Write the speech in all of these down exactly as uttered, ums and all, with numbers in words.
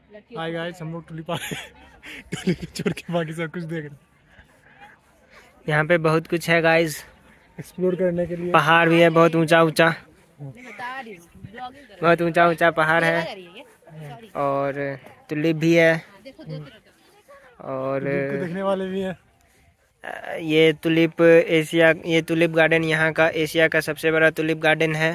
Hi guys, हम लोग tulip tulip छोड़ के बाकी सब कुछ देख रहे हैं। यहाँ पे बहुत कुछ है गाइस, एक्सप्लोर करने के लिए। पहाड़ भी है बहुत ऊंचा ऊंचा, बहुत ऊंचा ऊंचा पहाड़ है, और टुलिप भी है, और देखने वाले भी हैं। ये टुलिप एशिया, ये टुलिप गार्डन यहाँ का एशिया का सबसे बड़ा टुलिप गार्डन है।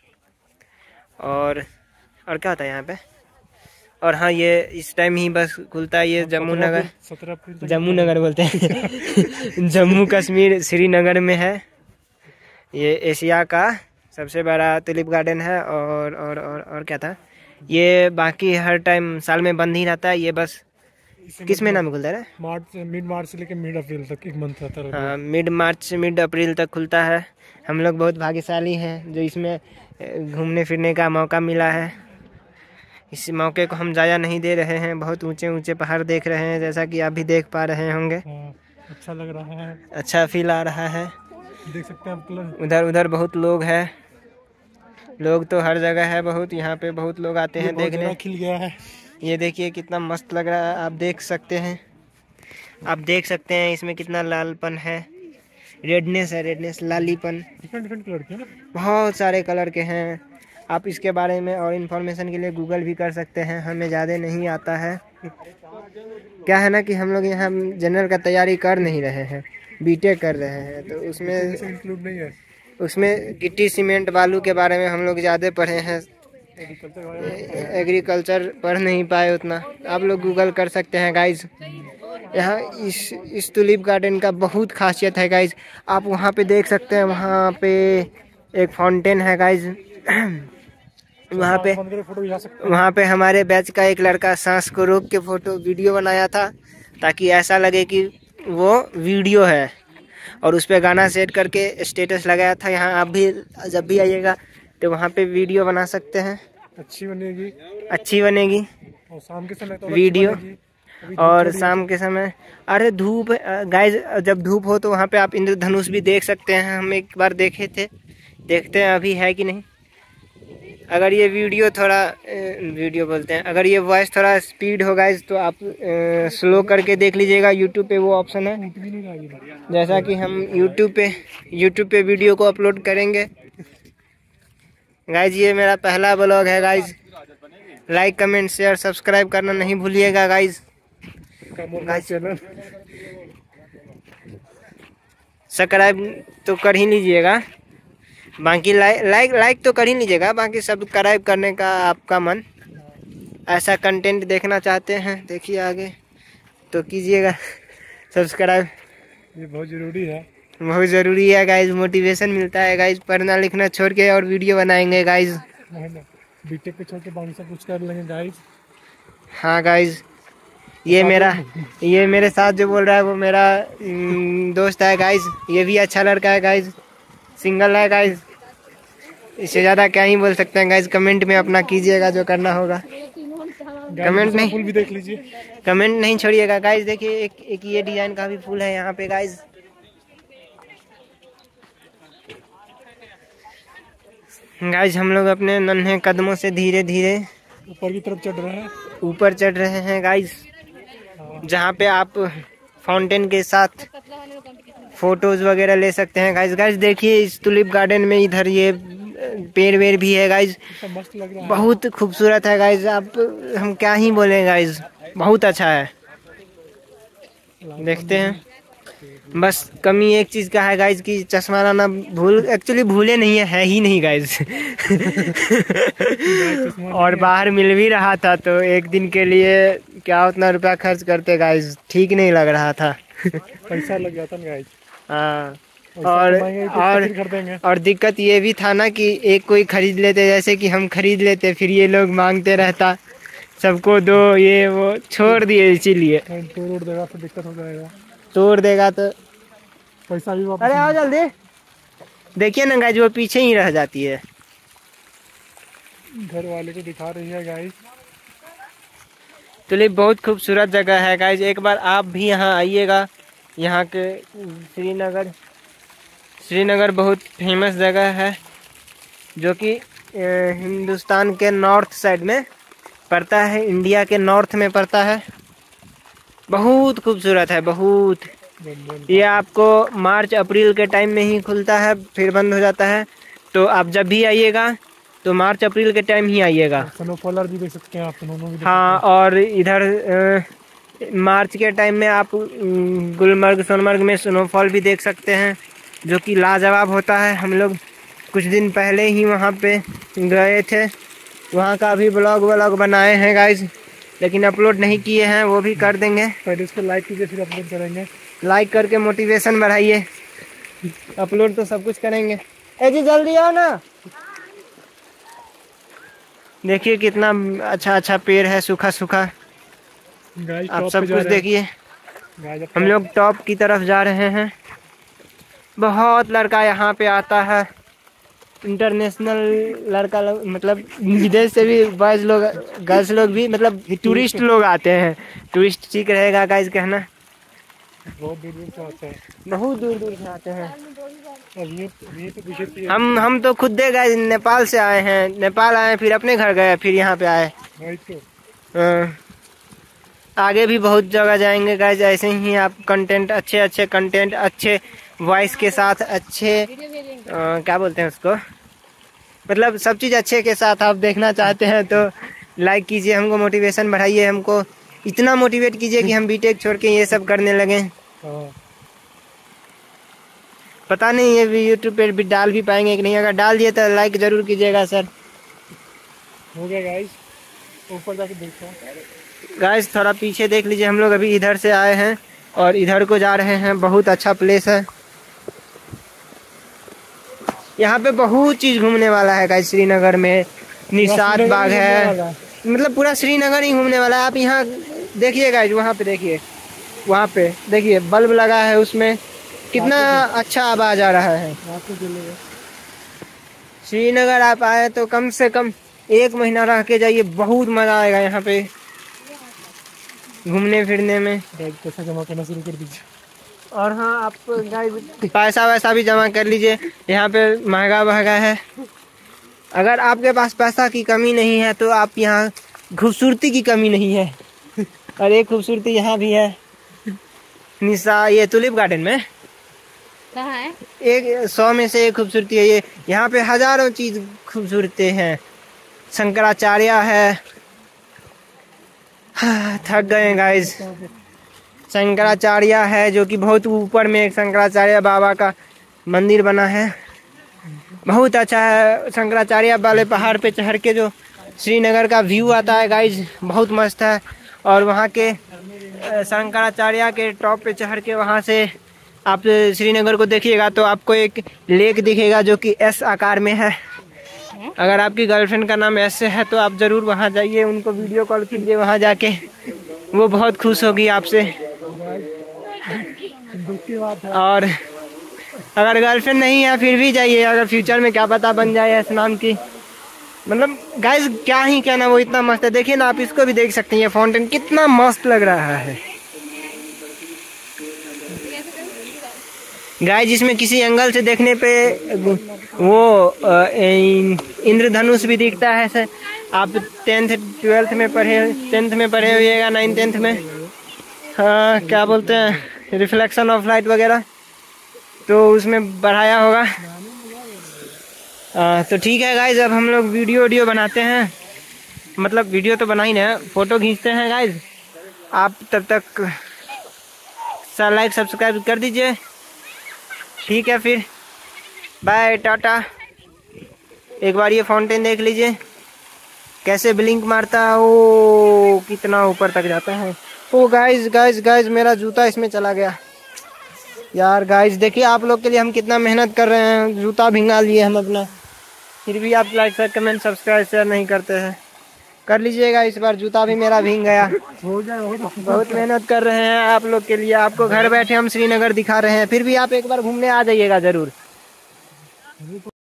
और और क्या होता है यहाँ पे, और हाँ ये इस टाइम ही बस खुलता है, ये जम्मू नगर, जम्मू नगर बोलते हैं जम्मू कश्मीर श्रीनगर में है। ये एशिया का सबसे बड़ा टुलिप गार्डन है। और और और और क्या था, ये बाकी हर टाइम साल में बंद ही रहता है, ये बस किस महीना में खुलता है ना, मार्च से मिड मार्च से लेकर मिड अप्रैल तक एक मंथ रहता है। हाँ, मिड मार्च से मिड अप्रैल तक खुलता है। हम लोग बहुत भाग्यशाली हैं जो इसमें घूमने फिरने का मौका मिला है। इस मौके को हम ज़ाया नहीं दे रहे हैं। बहुत ऊंचे ऊंचे पहाड़ देख रहे हैं, जैसा कि आप भी देख पा रहे होंगे। हाँ, अच्छा लग रहा है, अच्छा फील आ रहा है, देख सकते हैं आप कलर। उधर उधर बहुत लोग हैं, लोग तो हर जगह है बहुत, यहाँ पे बहुत लोग आते हैं देखने। खिल गया है, ये देखिए कितना मस्त लग रहा है, आप देख सकते हैं, आप देख सकते हैं इसमें कितना लालपन है, रेडनेस है, रेडनेस लालीपन, डिफरेंट डिफरेंट कलर के ना, बहुत सारे कलर के हैं। आप इसके बारे में और इन्फॉर्मेशन के लिए गूगल भी कर सकते हैं, हमें ज़्यादा नहीं आता है। क्या है ना कि हम लोग यहाँ जनरल का तैयारी कर नहीं रहे हैं, बीटेक कर रहे हैं, तो उसमें इंक्लूड नहीं है। उसमें गिट्टी सीमेंट बालू के बारे में हम लोग ज़्यादा पढ़े हैं, एग्रीकल्चर पढ़ नहीं पाए उतना। आप लोग गूगल कर सकते हैं गाइज। यहाँ इस इस टुलिप गार्डन का बहुत खासियत है गाइज, आप वहाँ पे देख सकते हैं, वहाँ पे एक फाउंटेन है गाइज। वहाँ पे वहाँ पे हमारे बैच का एक लड़का सांस को रोक के फोटो वीडियो बनाया था, ताकि ऐसा लगे कि वो वीडियो है, और उस पर गाना सेट करके स्टेटस लगाया था। यहाँ आप भी जब भी आइएगा तो वहाँ पे वीडियो बना सकते हैं, अच्छी बनेगी, अच्छी बनेगी। और शाम के समय तो वीडियो, और शाम के समय, अरे धूप गाइज, जब धूप हो तो वहाँ पे आप इंद्रधनुष भी देख सकते हैं। हम एक बार देखे थे, देखते हैं अभी है कि नहीं। अगर ये वीडियो थोड़ा वीडियो बोलते हैं, अगर ये वॉइस थोड़ा स्पीड हो गाइज तो आप स्लो करके देख लीजिएगा, यूट्यूब पे वो ऑप्शन है। जैसा कि हम यूट्यूब पे यूट्यूब पे वीडियो को अपलोड करेंगे गाइज। ये मेरा पहला ब्लॉग है guys, like comment share subscribe करना नहीं भूलिएगा गाइज। सब्सक्राइब तो कर ही लीजिएगा, बाकी लाइक लाइक लाइक तो कर ही लीजिएगा, बाकी सब्सक्राइब करने का आपका मन। ऐसा कंटेंट देखना चाहते हैं, देखिए आगे तो कीजिएगा सब्सक्राइब, ये बहुत ज़रूरी है, बहुत ज़रूरी है गाइज। मोटिवेशन मिलता है गाइज, पढ़ना लिखना छोड़ के और वीडियो बनाएंगे गाइज। बीटेक पे छोड़ के बाकी सब कुछ कर लेंगे गाइज। हाँ गाइज, ये मेरा ये मेरे साथ जो बोल रहा है वो मेरा दोस्त है गाइज। ये भी अच्छा लड़का है गाइज, सिंगल है गाइज। इससे ज़्यादा क्या ही बोल सकते हैं गाइज। कमेंट में अपना कीजिएगा जो करना होगा, कमेंट नहीं फूल भी देख लीजिए, कमेंट नहीं छोड़िएगा गाइज। देखिए एक एक ये डिजाइन का भी फूल है यहाँ पे गाइज। गाइज हम लोग अपने नन्हे कदमों से धीरे धीरे ऊपर की तरफ चढ़ रहे हैं, ऊपर चढ़ रहे हैं गाइज, जहाँ पे आप फाउंटेन के साथ फोटोज वगैरह ले सकते हैं गाइज। गाइज देखिए इस टुलिप गार्डन में इधर ये पेड़ वेड़ भी है गाइज, मस्त लग रहा है, बहुत खूबसूरत है गाइज। आप हम क्या ही बोले गाइज, बहुत अच्छा है। देखते हैं, बस कमी एक चीज़ का है गाइज कि चश्मा लाना भूल, एक्चुअली भूले नहीं है, है ही नहीं गाइज और बाहर मिल भी रहा था तो एक दिन के लिए क्या उतना रुपया खर्च करते गाइज, ठीक नहीं लग रहा था पैसा लग जाता ना गाइज। हाँ, और और और दिक्कत ये भी था ना कि एक कोई खरीद लेते, जैसे कि हम खरीद लेते, फिर ये लोग मांगते रहता सबको दो, ये वो छोड़ दिए, इसीलिए तोड़ देगा फिर दिक्कत हो जाएगा, तोड़ देगा तो पैसा भी वापस। अरे आओ जल्दी, देखिए ना गाइज वो पीछे ही रह जाती है। घर वाले को दिखा रही है गाइज। टुलिप बहुत खूबसूरत जगह है गाइज, एक बार आप भी यहाँ आइएगा। यहाँ के श्रीनगर श्रीनगर बहुत फेमस जगह है, जो कि हिंदुस्तान के नॉर्थ साइड में पड़ता है, इंडिया के नॉर्थ में पड़ता है। बहुत खूबसूरत है, बहुत। ये आपको मार्च अप्रैल के टाइम में ही खुलता है, फिर बंद हो जाता है। तो आप जब भी आइएगा तो मार्च अप्रैल के टाइम ही आइएगा। स्नोफॉलर भी देख सकते हैं आप, दोनों भी देख हाँ, सकते हैं। और इधर मार्च के टाइम में आप गुलमर्ग सोनमर्ग में स्नोफॉल भी देख सकते हैं, जो कि लाजवाब होता है। हम लोग कुछ दिन पहले ही वहाँ पे गए थे, वहाँ का भी ब्लॉग व्लॉग बनाए हैं गाइज, लेकिन अपलोड नहीं किए हैं, वो भी कर देंगे। पहले इसको लाइक कीजिए फिर अपलोड करेंगे। लाइक करके मोटिवेशन बढ़ाइए, अपलोड तो सब कुछ करेंगे। ए जी जल्दी आओ ना। देखिए कितना अच्छा अच्छा पेड़ है, सूखा सूखा। आप सब कुछ देखिए। हम लोग टॉप की तरफ जा रहे हैं। बहुत लड़का यहाँ पे आता है, इंटरनेशनल लड़का लोग, मतलब विदेश से भी बॉयज लोग, गर्ल्स लोग भी, मतलब टूरिस्ट लोग आते हैं। टूरिस्ट ठीक रहेगा गाइज कहना। बहुत दूर दूर से आते हैं, बहुत दूर दूर से आते हैं। और ये ये तो पीछे हम हम तो खुद दे गए, नेपाल से आए हैं, नेपाल आए फिर अपने घर गए, फिर यहाँ पे आए। हाँ। आगे भी बहुत जगह जाएंगे गाइज, ऐसे ही आप कंटेंट अच्छे अच्छे कंटेंट अच्छे वॉइस के साथ, अच्छे आ, क्या बोलते हैं उसको, मतलब सब चीज़ अच्छे के साथ आप देखना चाहते हैं तो लाइक कीजिए, हमको मोटिवेशन बढ़ाइए, हमको इतना मोटिवेट कीजिए कि हम बीटेक छोड़ के ये सब करने लगे। पता नहीं ये भी यूट्यूब पे भी डाल भी पाएंगे कि नहीं, अगर डाल दिए तो लाइक जरूर कीजिएगा सर। हो गया गाइस, ऊपर जाके देखो गाइस, थोड़ा पीछे देख लीजिए। हम लोग अभी इधर से आए हैं और इधर को जा रहे हैं। बहुत अच्छा प्लेस है, यहाँ पे बहुत चीज घूमने वाला है गाइस। श्रीनगर में निशात बाग है, मतलब पूरा श्रीनगर ही घूमने वाला है। आप यहाँ देखिए गाइस, वहाँ पे देखिए, वहाँ पे देखिए बल्ब लगा है, उसमें कितना अच्छा आवाज आ रहा है। श्रीनगर आप आए तो कम से कम एक महीना रह के जाइए, बहुत मजा आएगा यहाँ पे घूमने फिरने में। पैसा जमा करना शुरू कर दीजिए। और हाँ, आप पैसा वैसा भी जमा कर लीजिए, यहाँ पे महंगा महंगा है। अगर आपके पास पैसा की कमी नहीं है तो आप यहाँ खूबसूरती की कमी नहीं है। और एक खूबसूरती यहाँ भी है, निशा, ये टुलिप गार्डन में कहाँ है? एक सौ में से एक खूबसूरती है ये। यहाँ पे हजारों चीज खूबसूरती हैं। शंकराचार्य है, थक गए गाइस। शंकराचार्य है जो कि बहुत ऊपर में एक शंकराचार्य बाबा का मंदिर बना है, बहुत अच्छा है। शंकराचार्य वाले पहाड़ पे चढ़ के जो श्रीनगर का व्यू आता है गाइज, बहुत मस्त है। और वहाँ के शंकराचार्य के टॉप पे चढ़ के वहाँ से आप श्रीनगर को देखिएगा तो आपको एक लेक दिखेगा जो कि एस आकार में है। अगर आपकी गर्लफ्रेंड का नाम एस है तो आप ज़रूर वहाँ जाइए, उनको वीडियो कॉल कीजिए वहाँ जाके, वो बहुत खुश होगी आपसे। और अगर गर्लफ्रेंड नहीं है फिर भी जाइए, अगर फ्यूचर में क्या पता बन जाए एस नाम की। मतलब गाइस क्या ही कहना, वो इतना मस्त है। देखिए ना, आप इसको भी देख सकते हैं, ये फाउंटेन कितना मस्त लग रहा है गाइस। इसमें किसी एंगल से देखने पे वो इंद्रधनुष भी दिखता है सर। आप टेंथ ट्वेल्थ में पढ़े, टेंथ में पढ़े हुएगा, नाइन टेंथ में, हाँ क्या बोलते हैं, रिफ्लेक्शन ऑफ लाइट वगैरह, तो उसमें बढ़ाया होगा। आ, तो ठीक है गाइज, अब हम लोग वीडियो वीडियो बनाते हैं, मतलब वीडियो तो बना ही नहीं, फोटो खींचते हैं गाइज। आप तब तक लाइक सब्सक्राइब कर दीजिए, ठीक है फिर बाय टाटा। एक बार ये फाउंटेन देख लीजिए कैसे ब्लिंक मारता है, ओ कितना ऊपर तक जाता है। ओ गाइज गाइज गाइज मेरा जूता इसमें चला गया यार। गाइज देखिए, आप लोग के लिए हम कितना मेहनत कर रहे हैं, जूता भिंगा लिए हम अपना, फिर भी आप लाइक कमेंट सब्सक्राइब शेयर नहीं करते हैं। कर लीजिएगा, इस बार जूता भी मेरा भींग गया। बहुत मेहनत कर रहे हैं आप लोग के लिए, आपको घर बैठे हम श्रीनगर दिखा रहे हैं, फिर भी आप एक बार घूमने आ जाइएगा जरूर।